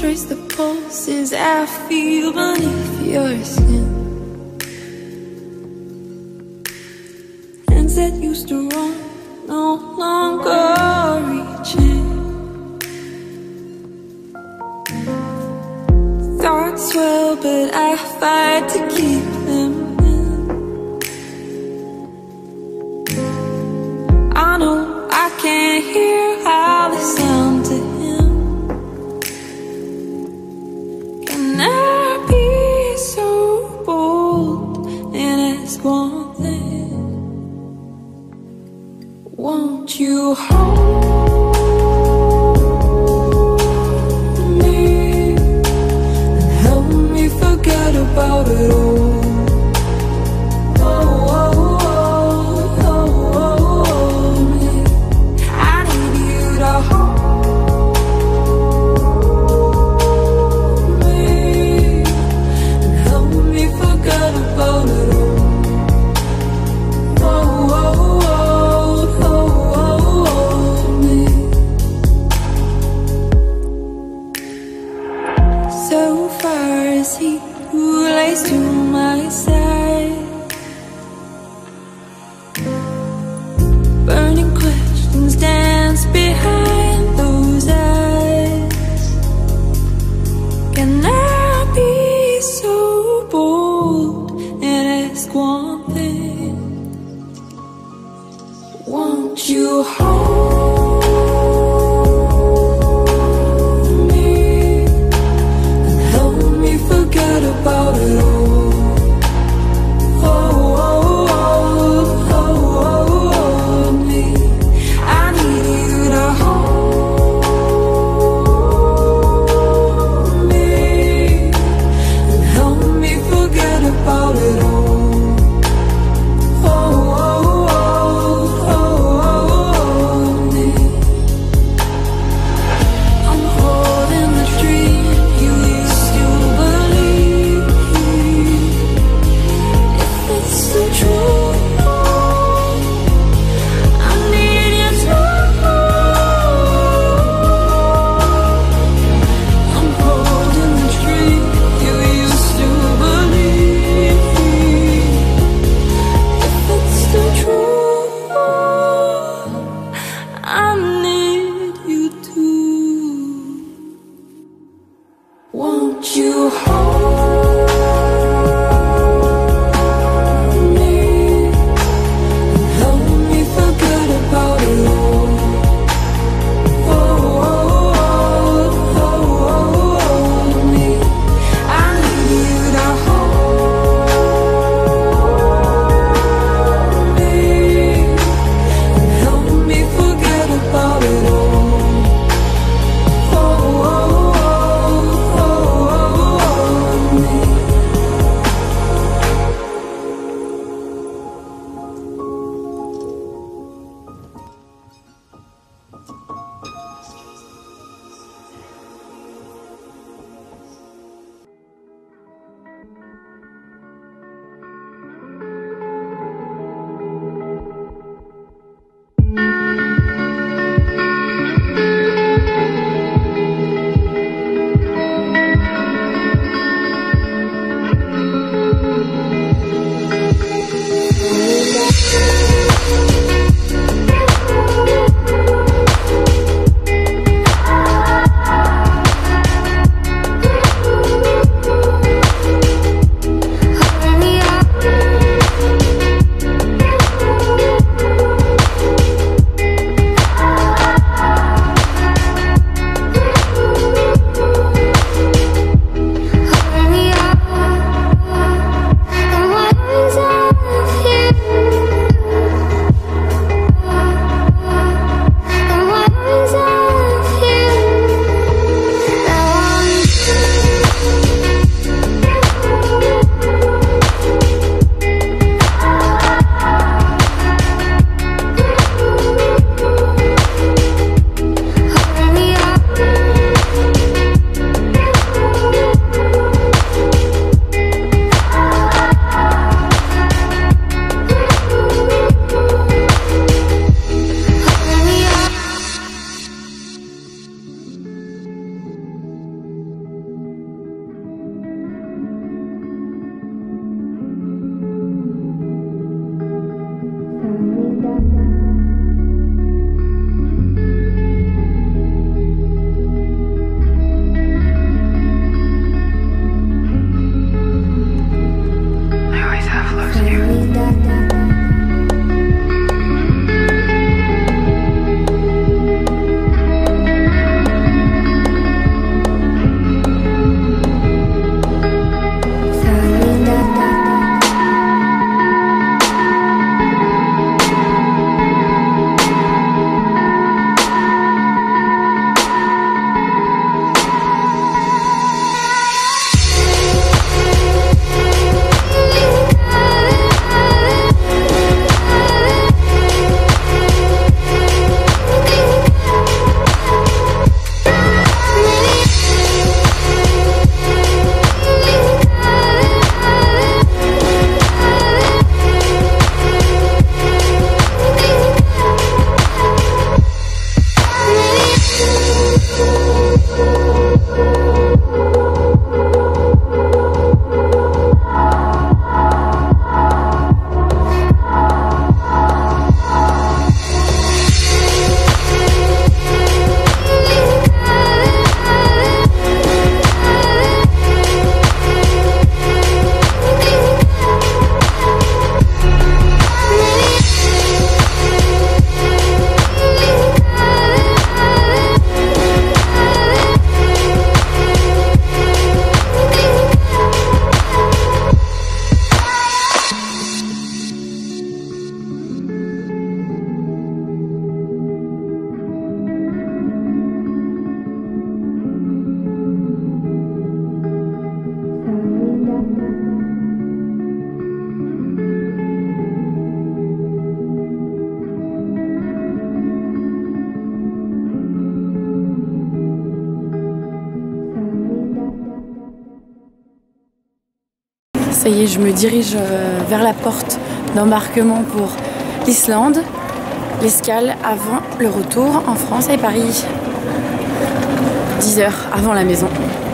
trace the pulses I feel beneath your skin. Hands that used to run no longer reaching. Thoughts swell, but I fight to keep them in. I know I can't hear how they sound to him. Can I be so bold and ask one thing? Won't you hold me and help me forget about it all? To my side, burning questions dance behind those eyes. Can I be so bold and ask one thing? Won't you hold me and help me forget about it all? Oh, Ça y est, je me dirige vers la porte d'embarquement pour l'Islande. L'escale avant le retour en France et Paris. 10 heures avant la maison.